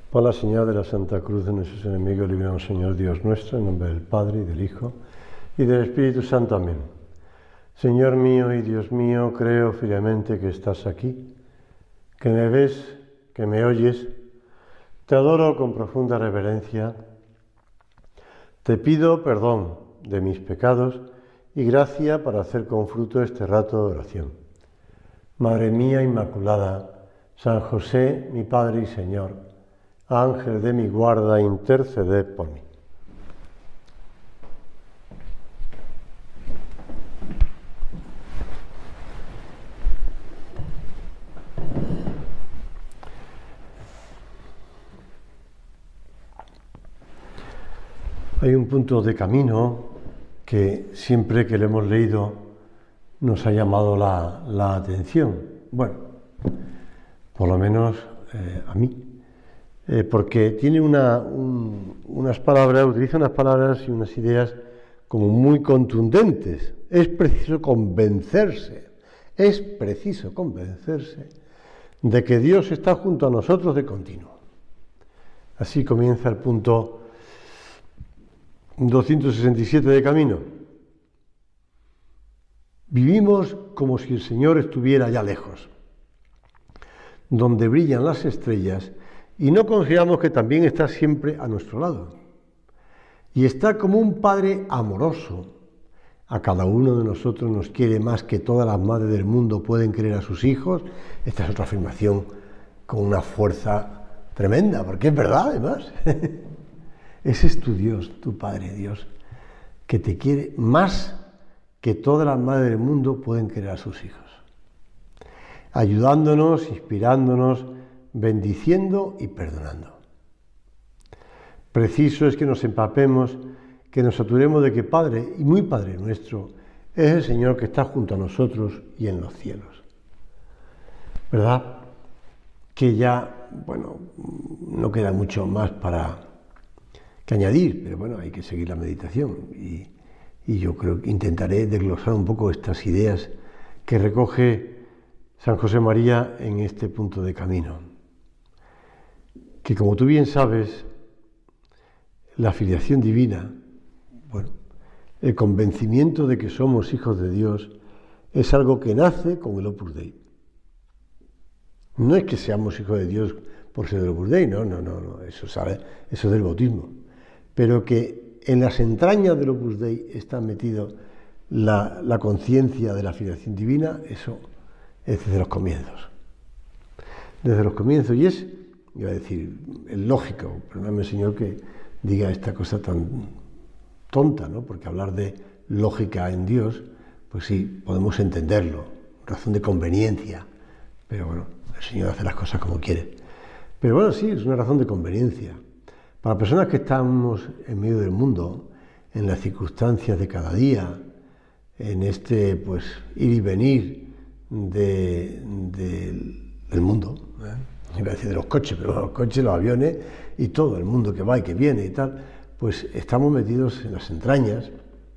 Por la señal de la Santa Cruz de nuestros enemigos, líbranos, Señor Dios nuestro, en nombre del Padre, y del Hijo, y del Espíritu Santo. Amén. Señor mío y Dios mío, creo firmemente que estás aquí, que me ves, que me oyes. Te adoro con profunda reverencia. Te pido perdón de mis pecados y gracia para hacer con fruto este rato de oración. Madre mía Inmaculada, San José, mi Padre y Señor, Ángel de mi guarda, interceded por mí. Hay un punto de camino que siempre que lo hemos leído nos ha llamado la atención. Bueno, por lo menos a mí. Porque tiene unas palabras, utiliza unas palabras y unas ideas como muy contundentes. Es preciso convencerse de que Dios está junto a nosotros de continuo. Así comienza el punto 267 de camino. Vivimos como si el Señor estuviera allá lejos, donde brillan las estrellas, y no consideramos que también está siempre a nuestro lado. Y está como un Padre amoroso. A cada uno de nosotros nos quiere más que todas las madres del mundo pueden querer a sus hijos. Esta es otra afirmación con una fuerza tremenda, porque es verdad además. Ese es tu Dios, tu Padre Dios, que te quiere más que todas las madres del mundo pueden querer a sus hijos. Ayudándonos, inspirándonos, bendiciendo y perdonando. Preciso es que nos empapemos, que nos saturemos de que Padre, y muy Padre nuestro, es el Señor que está junto a nosotros y en los cielos. ¿Verdad? Que ya, bueno, no queda mucho más que añadir, pero bueno, hay que seguir la meditación y yo creo que intentaré desglosar un poco estas ideas que recoge San José María en este punto de camino. Que como tú bien sabes, la filiación divina, bueno, el convencimiento de que somos hijos de Dios es algo que nace con el Opus Dei. No es que seamos hijos de Dios por ser del Opus Dei, no, eso es del bautismo. Pero que en las entrañas del Opus Dei está metido la conciencia de la filiación divina, eso es desde los comienzos. Desde los comienzos, y es, iba a decir, es lógico, perdóname Señor que diga esta cosa tan tonta, ¿no? Porque hablar de lógica en Dios, pues sí, podemos entenderlo, razón de conveniencia, pero bueno, el Señor hace las cosas como quiere. Pero bueno, sí, es una razón de conveniencia. Para personas que estamos en medio del mundo, en las circunstancias de cada día, en este pues ir y venir del mundo, iba a decir de los coches, pero los coches, los aviones y todo el mundo que va y que viene y tal, pues estamos metidos en las entrañas.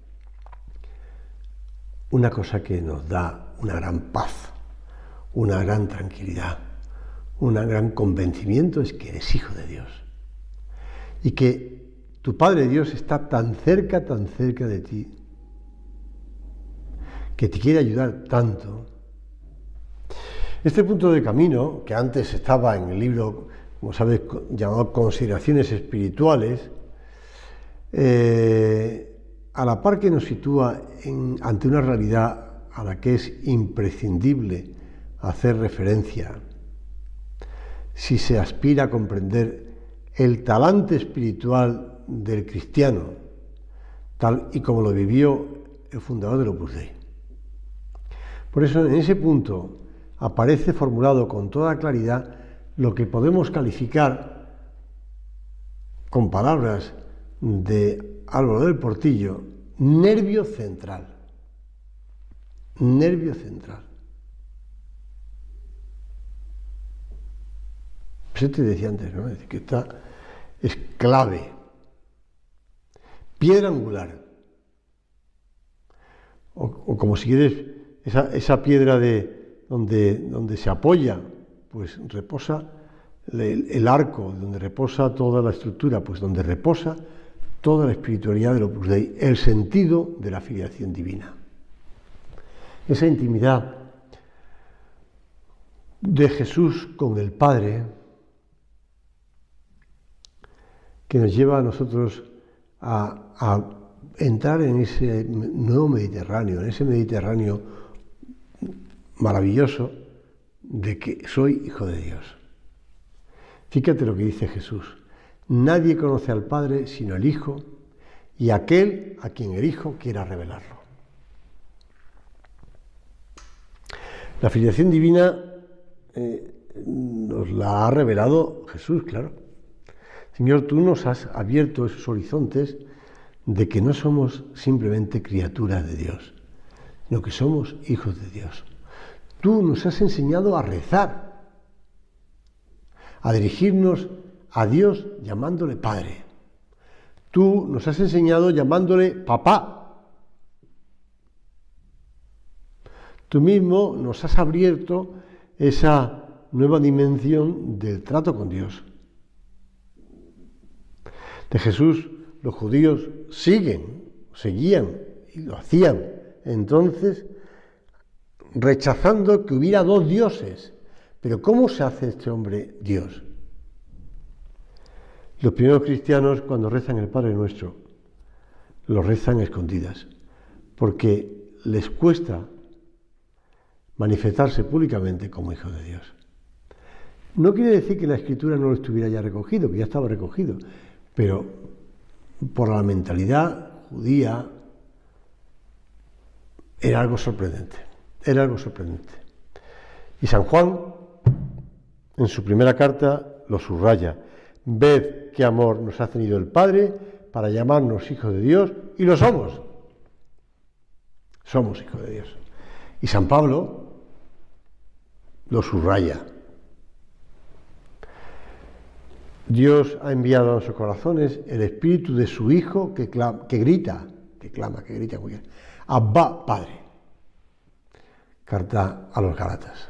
Una cosa que nos da una gran paz, una gran tranquilidad, un gran convencimiento es que eres hijo de Dios y que tu Padre Dios está tan cerca de ti, que te quiere ayudar tanto. Este punto de camino, que antes estaba en el libro, como sabes, llamado Consideraciones Espirituales, a la par que nos sitúa ante una realidad a la que es imprescindible hacer referencia, si se aspira a comprender el talante espiritual del cristiano, tal y como lo vivió el fundador del Opus Dei. Por eso, en ese punto, aparece formulado con toda claridad lo que podemos calificar con palabras de Álvaro del Portillo, nervio central. Nervio central. Pues te decía antes, ¿no? Es decir, que esta es clave, piedra angular. O como si quieres, esa piedra donde se apoya, pues reposa el arco donde reposa toda la estructura, pues donde reposa toda la espiritualidad del Opus Dei, el sentido de la filiación divina. Esa intimidad de Jesús con el Padre que nos lleva a nosotros a entrar en ese nuevo Mediterráneo, en ese Mediterráneo maravilloso de que soy hijo de Dios. Fíjate lo que dice Jesús: nadie conoce al Padre sino el Hijo y aquel a quien el Hijo quiera revelarlo. La filiación divina nos la ha revelado Jesús, claro. Señor, tú nos has abierto esos horizontes de que no somos simplemente criaturas de Dios, sino que somos hijos de Dios. Tú nos has enseñado a rezar, a dirigirnos a Dios llamándole Padre. Tú nos has enseñado llamándole Papá. Tú mismo nos has abierto esa nueva dimensión del trato con Dios. De Jesús los judíos seguían y lo hacían entonces rechazando que hubiera dos dioses. Pero ¿cómo se hace este hombre Dios? Los primeros cristianos, cuando rezan el Padre Nuestro, lo rezan a escondidas, porque les cuesta manifestarse públicamente como hijos de Dios. No quiere decir que la Escritura no lo estuviera ya recogido, que ya estaba recogido, pero por la mentalidad judía era algo sorprendente, Y San Juan, en su primera carta, lo subraya: ved qué amor nos ha tenido el Padre para llamarnos hijos de Dios, y lo somos. Somos hijos de Dios. Y San Pablo lo subraya: Dios ha enviado a nuestros corazones el espíritu de su Hijo que grita, Abba, Padre. Carta a los Gálatas.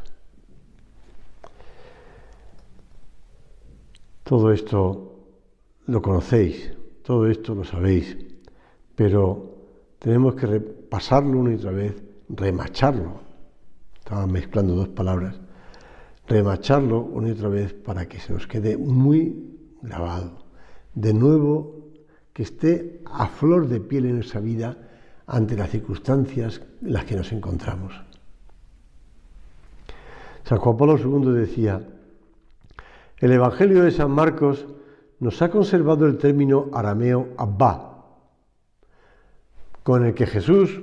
Todo esto lo conocéis, todo esto lo sabéis, pero tenemos que repasarlo una y otra vez, remacharlo. Estaba mezclando dos palabras. Remacharlo una y otra vez para que se nos quede muy grabado. De nuevo, que esté a flor de piel en nuestra vida ante las circunstancias en las que nos encontramos. San Juan Pablo II decía: el Evangelio de San Marcos nos ha conservado el término arameo Abba, con el que Jesús,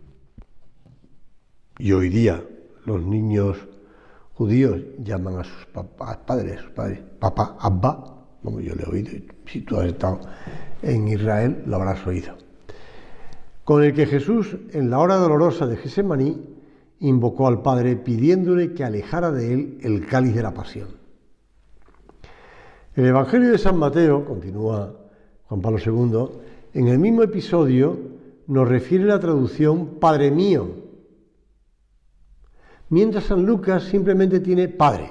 y hoy día los niños judíos llaman a sus padres, papá, Abba, como yo le he oído, si tú has estado en Israel lo habrás oído. Con el que Jesús, en la hora dolorosa de Getsemaní, invocó al Padre pidiéndole que alejara de él el cáliz de la pasión. El Evangelio de San Mateo, continúa Juan Pablo II, en el mismo episodio nos refiere la traducción Padre mío, mientras San Lucas simplemente tiene Padre.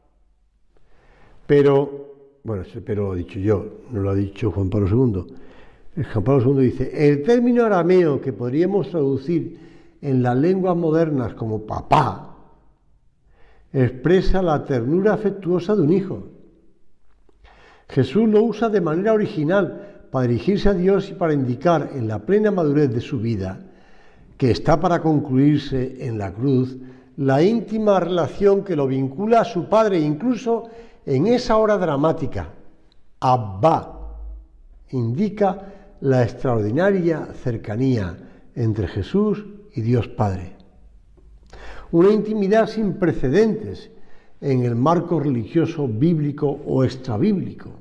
Pero, bueno, ese pero lo he dicho yo, no lo ha dicho Juan Pablo II. Juan Pablo II dice: el término arameo que podríamos traducir en las lenguas modernas como papá expresa la ternura afectuosa de un hijo. Jesús lo usa de manera original para dirigirse a Dios y para indicar en la plena madurez de su vida, que está para concluirse en la cruz, la íntima relación que lo vincula a su Padre, incluso en esa hora dramática. Abba indica la extraordinaria cercanía entre Jesús y Dios Padre. Una intimidad sin precedentes en el marco religioso bíblico o extrabíblico.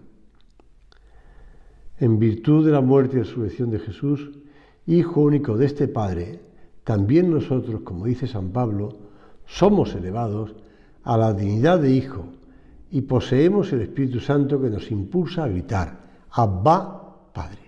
En virtud de la muerte y resurrección de Jesús, Hijo único de este Padre, también nosotros, como dice San Pablo, somos elevados a la dignidad de Hijo y poseemos el Espíritu Santo que nos impulsa a gritar: Abba, Padre.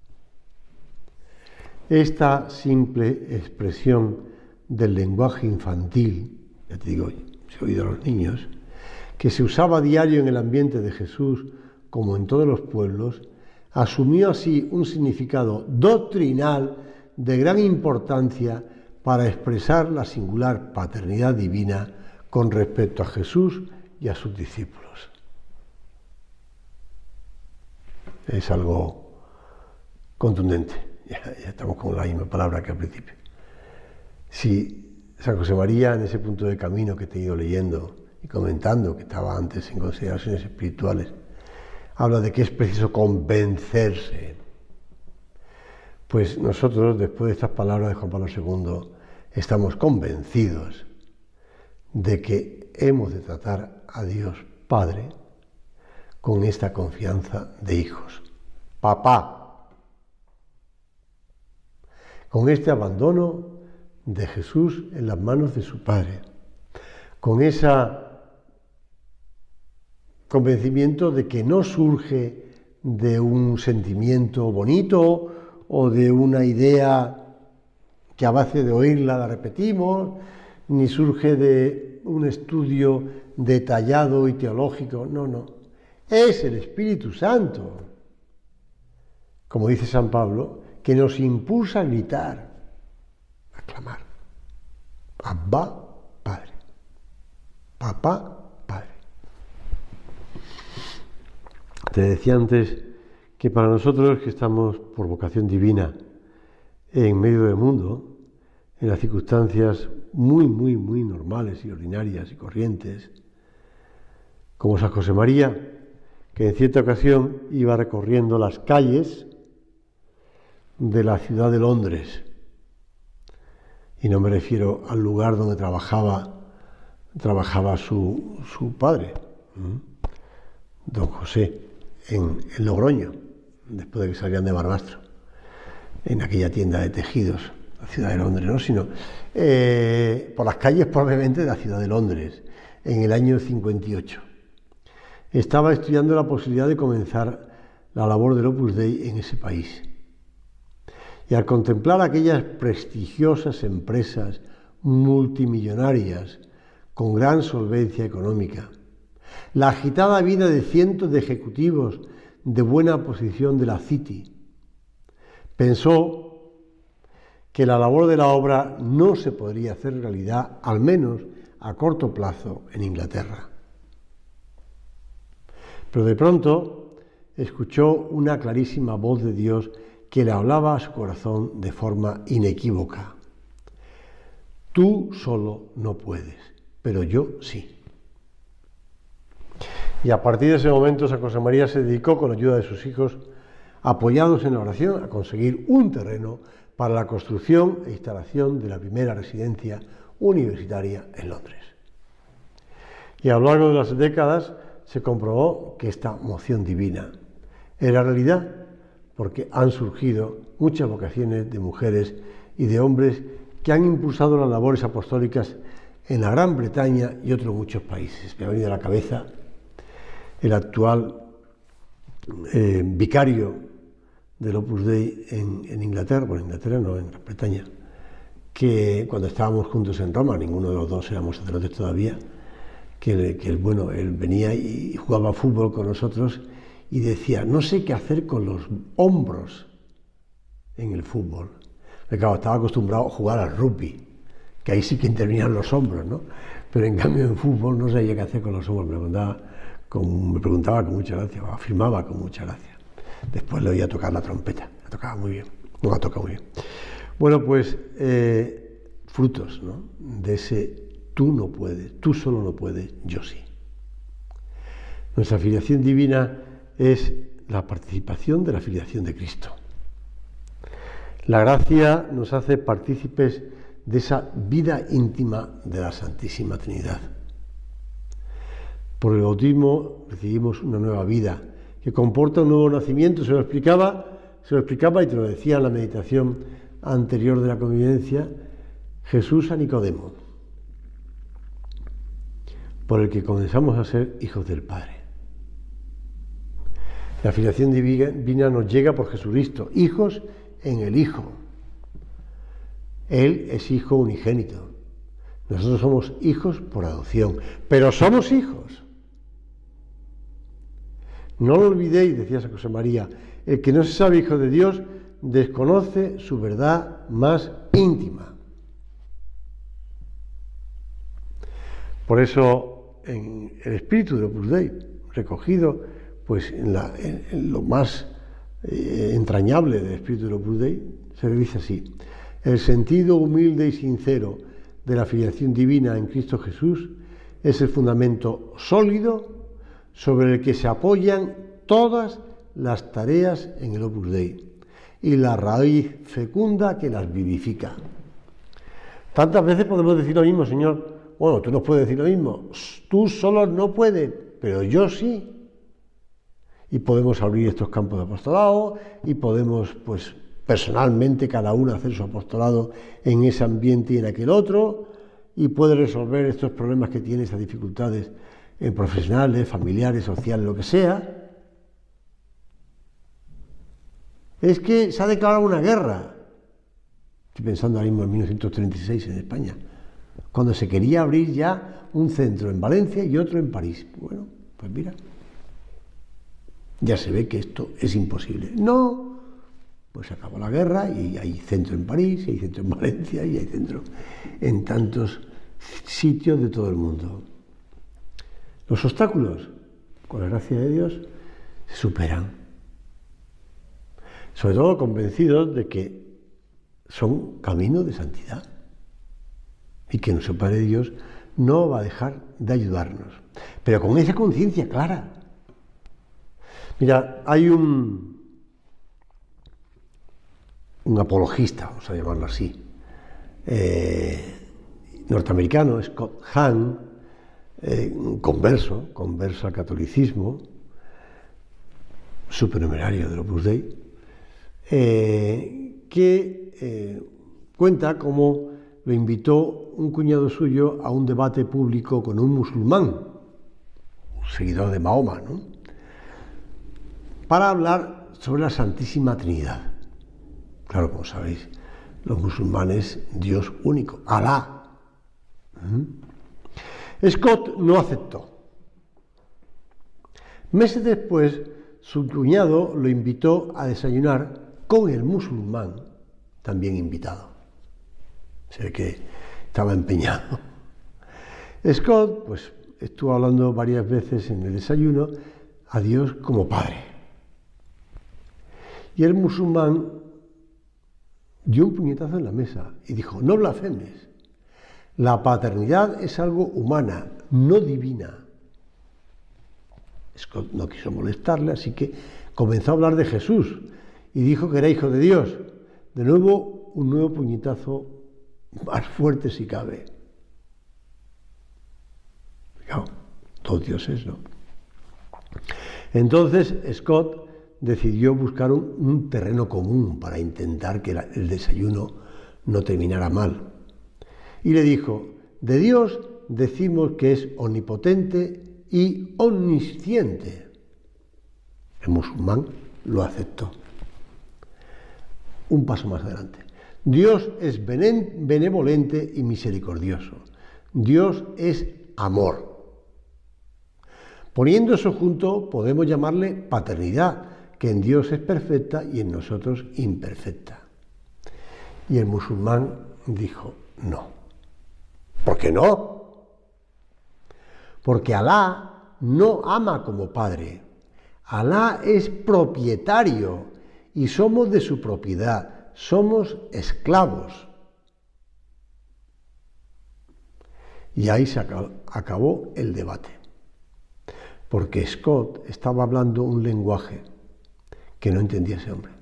Esta simple expresión del lenguaje infantil, ya te digo, se ha oído a los niños, que se usaba a diario en el ambiente de Jesús, como en todos los pueblos, asumió así un significado doctrinal de gran importancia para expresar la singular paternidad divina con respecto a Jesús y a sus discípulos. Es algo contundente, ya estamos con la misma palabra que al principio. Si San José María, en ese punto de camino que te he ido leyendo y comentando, que estaba antes en consideraciones espirituales, habla de que es preciso convencerse. Pues nosotros, después de estas palabras de Juan Pablo II, estamos convencidos de que hemos de tratar a Dios Padre con esta confianza de hijos. Papá. Con este abandono de Jesús en las manos de su Padre. Con ese convencimiento de que no surge de un sentimiento bonito o de una idea que a base de oírla la repetimos, ni surge de un estudio detallado y teológico, no. Es el Espíritu Santo, como dice San Pablo, que nos impulsa a gritar, a clamar. Abba, Padre. Papá, Padre. Te decía antes que para nosotros que estamos por vocación divina en medio del mundo, en las circunstancias muy normales y ordinarias y corrientes, como San José María, que en cierta ocasión iba recorriendo las calles de la ciudad de Londres, y no me refiero al lugar donde trabajaba su padre, don José, en Logroño, después de que salían de Barbastro, en aquella tienda de tejidos, la ciudad de Londres, no, sino por las calles probablemente de la ciudad de Londres, en el año 58. Estaba estudiando la posibilidad de comenzar la labor del Opus Dei en ese país. Y al contemplar aquellas prestigiosas empresas multimillonarias con gran solvencia económica, la agitada vida de cientos de ejecutivos de buena posición de la City, pensó que la labor de la obra no se podría hacer realidad, al menos a corto plazo, en Inglaterra. Pero de pronto escuchó una clarísima voz de Dios que le hablaba a su corazón de forma inequívoca. Tú solo no puedes, pero yo sí. Y a partir de ese momento San José María se dedicó con la ayuda de sus hijos, apoyados en la oración, a conseguir un terreno para la construcción e instalación de la primera residencia universitaria en Londres. Y a lo largo de las décadas se comprobó que esta moción divina era realidad, porque han surgido muchas vocaciones de mujeres y de hombres que han impulsado las labores apostólicas en la Gran Bretaña y otros muchos países. Me ha venido a la cabeza el actual vicario del Opus Dei en Inglaterra, bueno, en Inglaterra no, en Gran Bretaña, que cuando estábamos juntos en Roma, ninguno de los dos éramos sacerdotes todavía, que él venía y jugaba fútbol con nosotros y decía, no sé qué hacer con los hombros en el fútbol. Porque claro, estaba acostumbrado a jugar al rugby, que ahí sí que intervenían los hombros, ¿no? Pero en cambio en fútbol no sabía qué hacer con los hombros, me preguntaba con mucha gracia, afirmaba con mucha gracia. Después le oía tocar la trompeta, la tocaba muy bien, no la toca muy bien. Bueno, pues frutos, ¿no?, de ese tú no puedes, tú solo no puedes, yo sí. Nuestra filiación divina es la participación de la filiación de Cristo. La gracia nos hace partícipes de esa vida íntima de la Santísima Trinidad. Por el bautismo recibimos una nueva vida que comporta un nuevo nacimiento. Se lo explicaba y te lo decía en la meditación anterior de la convivencia Jesús a Nicodemo, por el que comenzamos a ser hijos del Padre. La filiación divina nos llega por Jesucristo, hijos en el Hijo. Él es hijo unigénito. Nosotros somos hijos por adopción, pero somos hijos. No lo olvidéis, decía San José María, el que no se sabe hijo de Dios desconoce su verdad más íntima. Por eso, en el espíritu de Opus Dei, recogido pues en lo más entrañable del espíritu de Opus Dei, se le dice así: el sentido humilde y sincero de la filiación divina en Cristo Jesús es el fundamento sólido sobre el que se apoyan todas las tareas en el Opus Dei y la raíz fecunda que las vivifica. Tantas veces podemos decir lo mismo, Señor. Bueno, tú nos puedes decir lo mismo. Tú solo no puedes, pero yo sí. Y podemos abrir estos campos de apostolado y podemos, pues, personalmente cada uno hacer su apostolado en ese ambiente y en aquel otro, y puede resolver estos problemas que tiene, esas dificultades profesionales, familiares, sociales, lo que sea. Es que se ha declarado una guerra. Estoy pensando ahora mismo en 1936 en España, cuando se quería abrir ya un centro en Valencia y otro en París. Bueno, pues mira, ya se ve que esto es imposible. No, pues se acabó la guerra y hay centro en París, y hay centro en Valencia, y hay centro en tantos sitios de todo el mundo. Los obstáculos, con la gracia de Dios, se superan. Sobre todo convencidos de que son caminos de santidad y que nuestro Padre Dios no va a dejar de ayudarnos, pero con esa conciencia clara. Mira, hay un apologista, vamos a llamarlo así, norteamericano, Scott Hahn, converso al catolicismo, supernumerario del Opus Dei, que cuenta cómo lo invitó un cuñado suyo a un debate público con un musulmán, un seguidor de Mahoma, ¿no?, para hablar sobre la Santísima Trinidad. Claro, como sabéis, los musulmanes, Dios único, Alá. Scott no aceptó. Meses después, su cuñado lo invitó a desayunar con el musulmán, también invitado. Se ve que estaba empeñado. Scott, pues, estuvo hablando varias veces en el desayuno a Dios como Padre. Y el musulmán dio un puñetazo en la mesa y dijo: no blasfemes. La paternidad es algo humana, no divina. Scott no quiso molestarle, así que comenzó a hablar de Jesús y dijo que era hijo de Dios. De nuevo, un nuevo puñetazo, más fuerte si cabe. Claro, dos dioses, ¿no? Entonces Scott decidió buscar un terreno común para intentar que el desayuno no terminara mal. Y le dijo: de Dios decimos que es omnipotente y omnisciente. El musulmán lo aceptó. Un paso más adelante. Dios es benevolente y misericordioso. Dios es amor. Poniendo eso junto, podemos llamarle paternidad, que en Dios es perfecta y en nosotros imperfecta. Y el musulmán dijo: no. ¿Por qué no? Porque Alá no ama como padre. Alá es propietario y somos de su propiedad, somos esclavos. Y ahí se acabó el debate, porque Scott estaba hablando un lenguaje que no entendía ese hombre.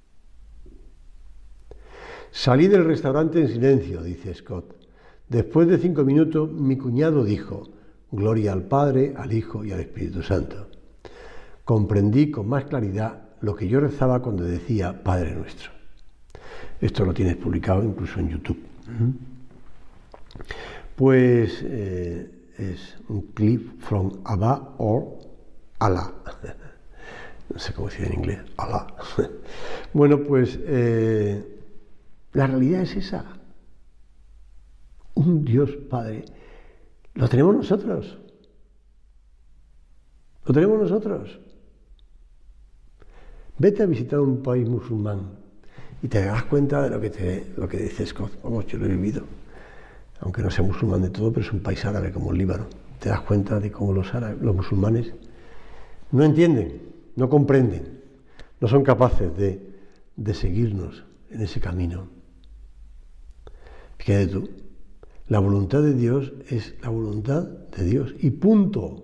Salí del restaurante en silencio, dice Scott. Después de 5 minutos, mi cuñado dijo: gloria al Padre, al Hijo y al Espíritu Santo. Comprendí con más claridad lo que yo rezaba cuando decía Padre Nuestro. Esto lo tienes publicado incluso en YouTube. Pues es un clip from Abba or Allah. No sé cómo decir en inglés, Allah. Bueno, pues la realidad es esa. Un Dios Padre. Lo tenemos nosotros. Lo tenemos nosotros. Vete a visitar un país musulmán y te das cuenta de lo que dice Scott. Vamos, yo lo he vivido, aunque no sea musulmán de todo, pero es un país árabe como el Líbano. Te das cuenta de cómo los musulmanes no entienden, no comprenden, no son capaces de seguirnos en ese camino. Fíjate tú, la voluntad de Dios es la voluntad de Dios y punto.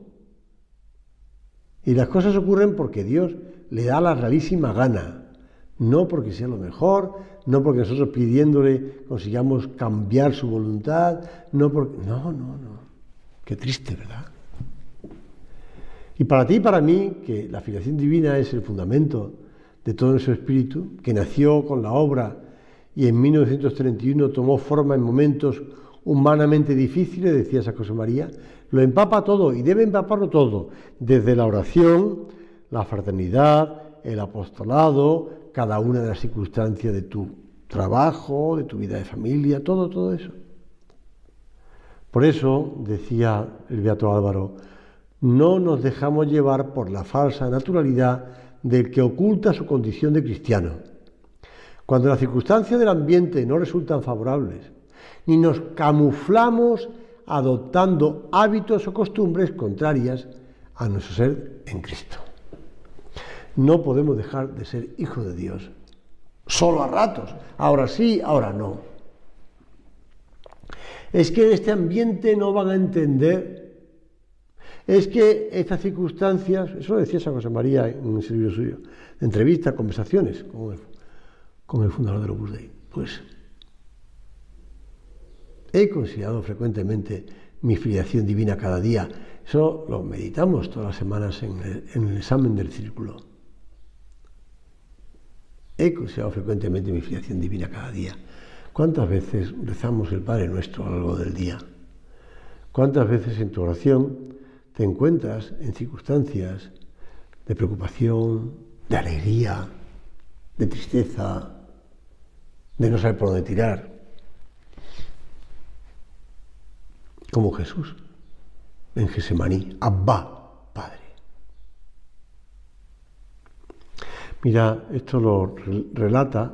Y las cosas ocurren porque Dios le da la realísima gana, no porque sea lo mejor, no porque nosotros pidiéndole consigamos cambiar su voluntad, no. Qué triste, ¿verdad? Y para ti y para mí, que la filiación divina es el fundamento de todo nuestro espíritu, que nació con la obra y en 1931 tomó forma en momentos humanamente difíciles, decía San José María, lo empapa todo y debe empaparlo todo, desde la oración, la fraternidad, el apostolado, cada una de las circunstancias de tu trabajo, de tu vida de familia, todo eso. Por eso, decía el beato Álvaro, no nos dejamos llevar por la falsa naturalidad del que oculta su condición de cristiano. Cuando las circunstancias del ambiente no resultan favorables, ni nos camuflamos adoptando hábitos o costumbres contrarias a nuestro ser en Cristo. No podemos dejar de ser hijos de Dios, solo a ratos, ahora sí, ahora no. Es que en este ambiente no van a entender, es que estas circunstancias, eso lo decía San José María en ese libro suyo, de entrevistas, conversaciones con el fundador del Opus Dei, pues he considerado frecuentemente mi filiación divina cada día. Eso lo meditamos todas las semanas en el examen del círculo. He considerado frecuentemente mi filiación divina cada día. ¿Cuántas veces rezamos el Padre Nuestro a lo largo del día? ¿Cuántas veces en tu oración te encuentras en circunstancias de preocupación, de alegría, de tristeza, de no saber por dónde tirar? Como Jesús en Gesemaní, Abba, Padre. Mira, esto lo relata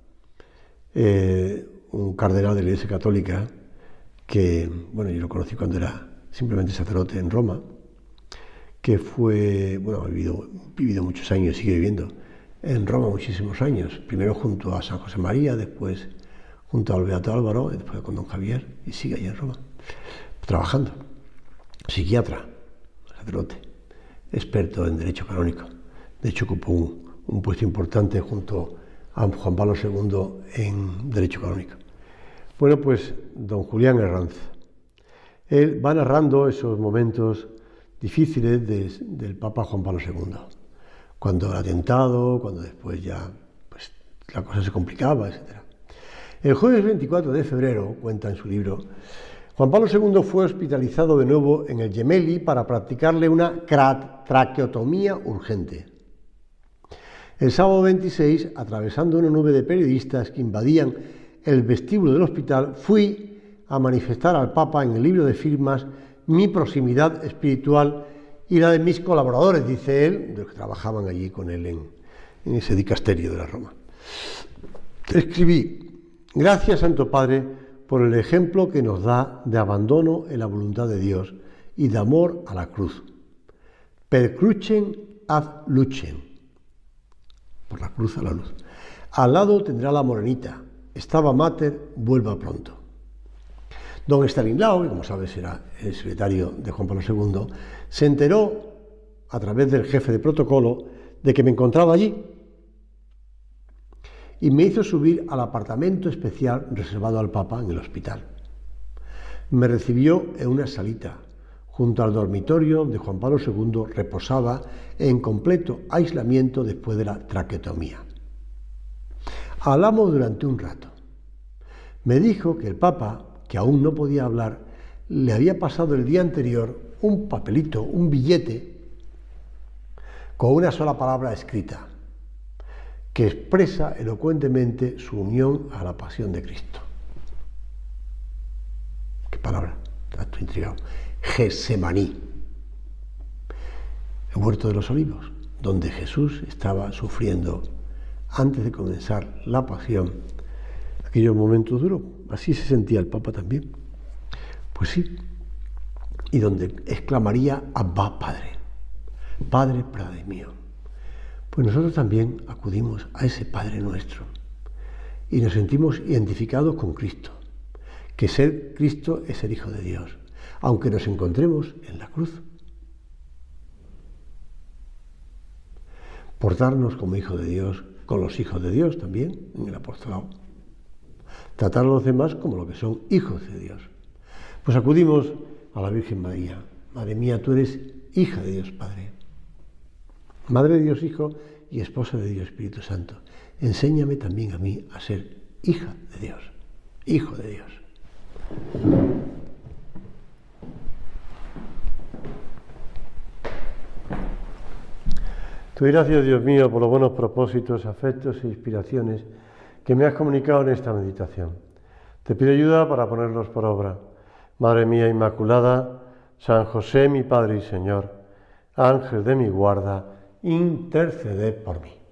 un cardenal de la Iglesia Católica que, bueno, yo lo conocí cuando era simplemente sacerdote en Roma, que fue, bueno, ha vivido muchos años, sigue viviendo en Roma muchísimos años, primero junto a San José María, después junto al beato Álvaro, después con don Javier, y sigue allí en Roma, trabajando, psiquiatra, sacerdote, experto en derecho canónico. De hecho, ocupó un puesto importante junto a Juan Pablo II en derecho canónico. Bueno, pues don Julián Herranz, él va narrando esos momentos difíciles del Papa Juan Pablo II, cuando el atentado, cuando después ya pues, la cosa se complicaba, etc. El jueves 24 de febrero, cuenta en su libro, Juan Pablo II fue hospitalizado de nuevo en el Gemelli para practicarle una traqueotomía urgente. El sábado 26, atravesando una nube de periodistas que invadían el vestíbulo del hospital, fui a manifestar al Papa en el libro de firmas mi proximidad espiritual y la de mis colaboradores, dice él, de los que trabajaban allí con él en ese dicasterio de la Roma. Escribí, gracias Santo Padre por el ejemplo que nos da de abandono en la voluntad de Dios y de amor a la cruz. Per crucem ad lucem. Por la cruz a la luz. Al lado tendrá la morenita. Estaba mater, vuelva pronto. Don Estanislao, que como sabes era el secretario de Juan Pablo II, se enteró a través del jefe de protocolo de que me encontraba allí y me hizo subir al apartamento especial reservado al Papa en el hospital. Me recibió en una salita, junto al dormitorio donde Juan Pablo II reposaba en completo aislamiento después de la traqueotomía. Hablamos durante un rato. Me dijo que el Papa, que aún no podía hablar, le había pasado el día anterior un papelito, un billete, con una sola palabra escrita, que expresa elocuentemente su unión a la pasión de Cristo. ¿Qué palabra? Estoy intrigado. Gesemaní, el huerto de los olivos, donde Jesús estaba sufriendo antes de comenzar la pasión, aquellos momentos duros. Así se sentía el Papa también. Pues sí, y donde exclamaría: Abba, Padre, Padre, Padre mío. Pues nosotros también acudimos a ese Padre nuestro y nos sentimos identificados con Cristo, que ser Cristo es ser Hijo de Dios, aunque nos encontremos en la cruz. Portarnos como Hijo de Dios, con los hijos de Dios también, en el apostolado. Tratar a los demás como lo que son hijos de Dios. Pues acudimos a la Virgen María. Madre mía, tú eres hija de Dios Padre, Madre de Dios Hijo y esposa de Dios Espíritu Santo. Enséñame también a mí a ser hija de Dios, hijo de Dios. Te doy gracias, Dios mío, por los buenos propósitos, afectos e inspiraciones que me has comunicado en esta meditación. Te pido ayuda para ponerlos por obra. Madre mía Inmaculada, San José, mi Padre y Señor, Ángel de mi guarda, interceded por mí.